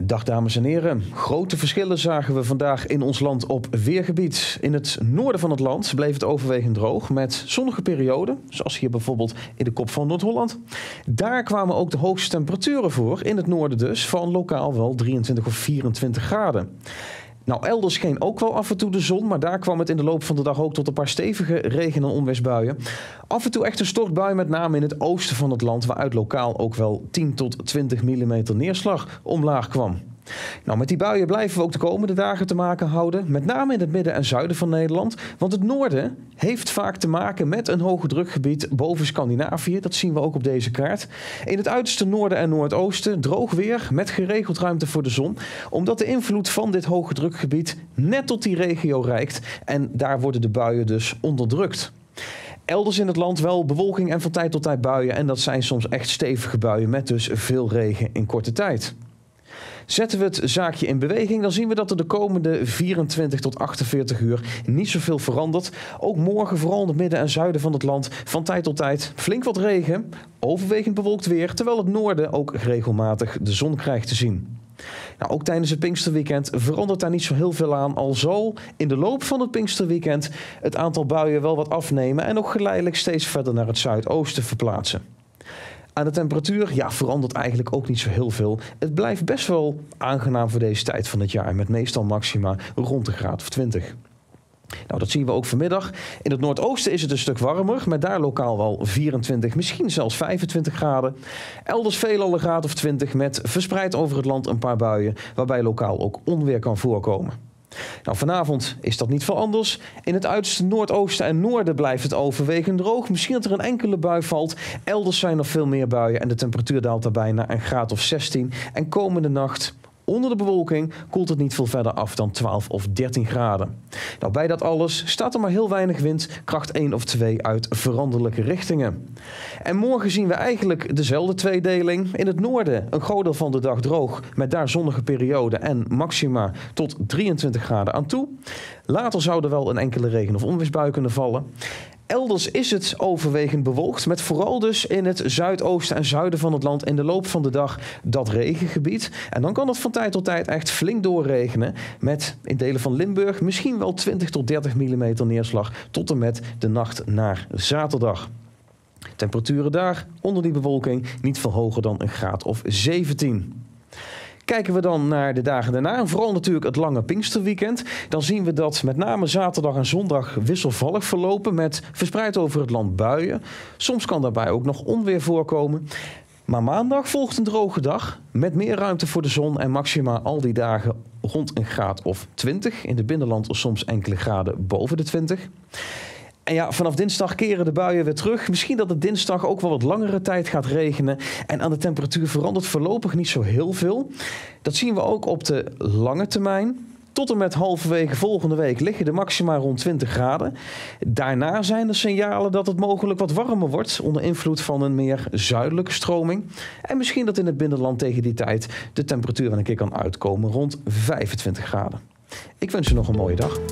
Dag dames en heren. Grote verschillen zagen we vandaag in ons land op weergebied. In het noorden van het land bleef het overwegend droog met zonnige perioden, zoals hier bijvoorbeeld in de kop van Noord-Holland. Daar kwamen ook de hoogste temperaturen voor, in het noorden dus, van lokaal wel 23 of 24 graden. Nou, elders scheen ook wel af en toe de zon, maar daar kwam het in de loop van de dag ook tot een paar stevige regen- en onweersbuien. Af en toe echt een stortbui, met name in het oosten van het land, waaruit lokaal ook wel 10 tot 20 mm neerslag omlaag kwam. Nou, met die buien blijven we ook de komende dagen te maken houden, met name in het midden en zuiden van Nederland. Want het noorden heeft vaak te maken met een hoge drukgebied boven Scandinavië. Dat zien we ook op deze kaart. In het uiterste noorden en noordoosten droog weer met geregeld ruimte voor de zon, omdat de invloed van dit hoge drukgebied net tot die regio reikt en daar worden de buien dus onderdrukt. Elders in het land wel bewolking en van tijd tot tijd buien, en dat zijn soms echt stevige buien met dus veel regen in korte tijd. Zetten we het zaakje in beweging, dan zien we dat er de komende 24 tot 48 uur niet zoveel verandert. Ook morgen, vooral in het midden en zuiden van het land, van tijd tot tijd flink wat regen, overwegend bewolkt weer, terwijl het noorden ook regelmatig de zon krijgt te zien. Nou, ook tijdens het Pinksterweekend verandert daar niet zo heel veel aan, al zal in de loop van het Pinksterweekend het aantal buien wel wat afnemen en ook geleidelijk steeds verder naar het zuidoosten verplaatsen. Aan de temperatuur verandert eigenlijk ook niet zo heel veel. Het blijft best wel aangenaam voor deze tijd van het jaar, met meestal maxima rond de graad of 20. Nou, dat zien we ook vanmiddag. In het noordoosten is het een stuk warmer, met daar lokaal wel 24, misschien zelfs 25 graden. Elders veelal een graad of 20, met verspreid over het land een paar buien, waarbij lokaal ook onweer kan voorkomen. Nou, vanavond is dat niet veel anders. In het uiterste noordoosten en noorden blijft het overwegend droog. Misschien dat er een enkele bui valt. Elders zijn er veel meer buien en de temperatuur daalt daarbij naar een graad of 16. En komende nacht, onder de bewolking, koelt het niet veel verder af dan 12 of 13 graden. Nou, bij dat alles staat er maar heel weinig wind, kracht 1 of 2 uit veranderlijke richtingen. En morgen zien we eigenlijk dezelfde tweedeling. In het noorden een groot deel van de dag droog, met daar zonnige perioden en maxima tot 23 graden aan toe. Later zou er wel een enkele regen- of onweersbui kunnen vallen. Elders is het overwegend bewolkt, met vooral dus in het zuidoosten en zuiden van het land in de loop van de dag dat regengebied. En dan kan het van tijd tot tijd echt flink doorregenen, met in delen van Limburg misschien wel 20 tot 30 mm neerslag tot en met de nacht naar zaterdag. Temperaturen daar onder die bewolking niet veel hoger dan een graad of 17. Kijken we dan naar de dagen daarna, en vooral natuurlijk het lange Pinksterweekend, dan zien we dat met name zaterdag en zondag wisselvallig verlopen met verspreid over het land buien. Soms kan daarbij ook nog onweer voorkomen. Maar maandag volgt een droge dag met meer ruimte voor de zon en maxima al die dagen rond een graad of 20. In het binnenland soms enkele graden boven de 20. En ja, vanaf dinsdag keren de buien weer terug. Misschien dat het dinsdag ook wel wat langere tijd gaat regenen. En aan de temperatuur verandert voorlopig niet zo heel veel. Dat zien we ook op de lange termijn. Tot en met halverwege volgende week liggen de maxima rond 20 graden. Daarna zijn er signalen dat het mogelijk wat warmer wordt onder invloed van een meer zuidelijke stroming. En misschien dat in het binnenland tegen die tijd de temperatuur een keer kan uitkomen rond 25 graden. Ik wens je nog een mooie dag.